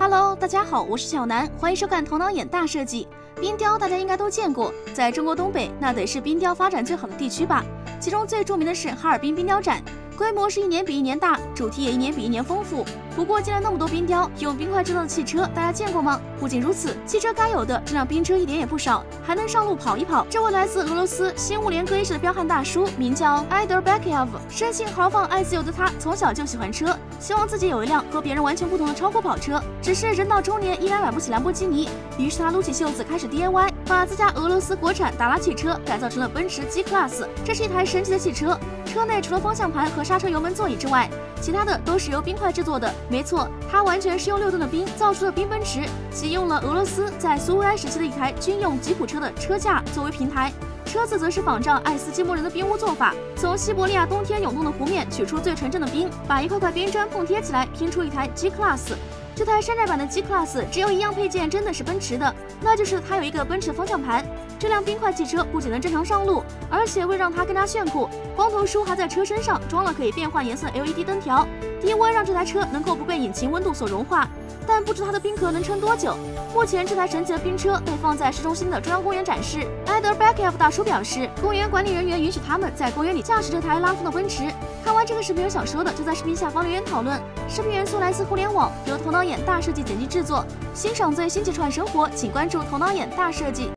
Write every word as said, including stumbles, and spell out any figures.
Hello， 大家好，我是小南，欢迎收看头脑眼大设计。冰雕大家应该都见过，在中国东北那得是冰雕发展最好的地区吧。其中最著名的是哈尔滨冰雕展，规模是一年比一年大，主题也一年比一年丰富。不过进来那么多冰雕，用冰块制造的汽车，大家见过吗？不仅如此，汽车该有的这辆冰车一点也不少，还能上路跑一跑。这位来自俄罗斯新乌连戈伊市的彪悍大叔，名叫埃德尔贝克耶夫，生性豪放爱自由的他，从小就喜欢车，希望自己有一辆和别人完全不同的超酷跑车。只是人到中年依然买不起兰博基尼，于是他撸起袖子开始 D I Y， 把自家俄罗斯国产达拉汽车改造成了奔驰 G Class。这是一台神奇的汽车，车内除了方向盘和刹车油门座椅之外，其他的都是由冰块制作的。没错，它完全是用六吨的冰造出的冰奔驰，启用了俄罗斯在苏维埃时期的一台军用吉普车的车架作为平台。车子则是仿照爱斯基摩人的冰屋做法，从西伯利亚冬天涌动的湖面取出最纯正的冰，把一块块冰砖碰贴起来，拼出一台 G Class。这台山寨版的 G Class 只有一样配件真的是奔驰的，那就是它有一个奔驰方向盘。这辆冰块汽车不仅能正常上路，而且为了让它更加炫酷，光头叔还在车身上装了可以变换颜色的 L E D 灯条，低温让这台车能够不被引擎温度所融化。但不知它的冰壳能撑多久。目前这台神奇的冰车被放在市中心的中央公园展示。埃德尔贝克耶夫大叔表示，公园管理人员允许他们在公园里驾驶这台拉风的奔驰。看完这个视频有想说的，就在视频下方留言讨论。视频元素来自互联网，由头脑眼大设计剪辑制作。欣赏最新奇创意生活，请关注头脑眼大设计。